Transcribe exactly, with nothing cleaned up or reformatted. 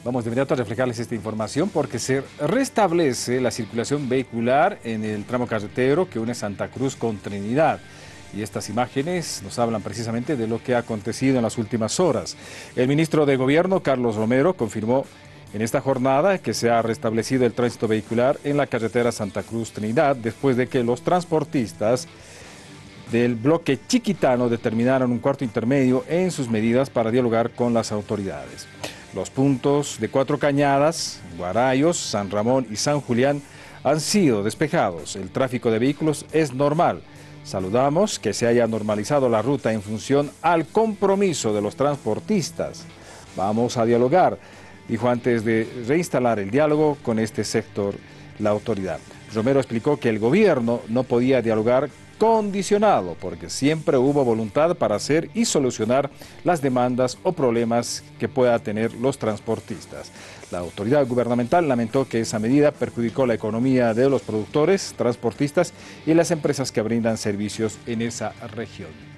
Vamos de inmediato a reflejarles esta información porque se restablece la circulación vehicular en el tramo carretero que une Santa Cruz con Trinidad. Y estas imágenes nos hablan precisamente de lo que ha acontecido en las últimas horas. El ministro de Gobierno, Carlos Romero, confirmó en esta jornada que se ha restablecido el tránsito vehicular en la carretera Santa Cruz-Trinidad después de que los transportistas del bloque chiquitano determinaron un cuarto intermedio en sus medidas para dialogar con las autoridades. Los puntos de Cuatro Cañadas, Guarayos, San Ramón y San Julián han sido despejados. El tráfico de vehículos es normal. Saludamos que se haya normalizado la ruta en función al compromiso de los transportistas. Vamos a dialogar, dijo antes de reinstalar el diálogo con este sector la autoridad. Romero explicó que el gobierno no podía dialogar condicionado porque siempre hubo voluntad para hacer y solucionar las demandas o problemas que pueda tener los transportistas. La autoridad gubernamental lamentó que esa medida perjudicó la economía de los productores, transportistas y las empresas que brindan servicios en esa región.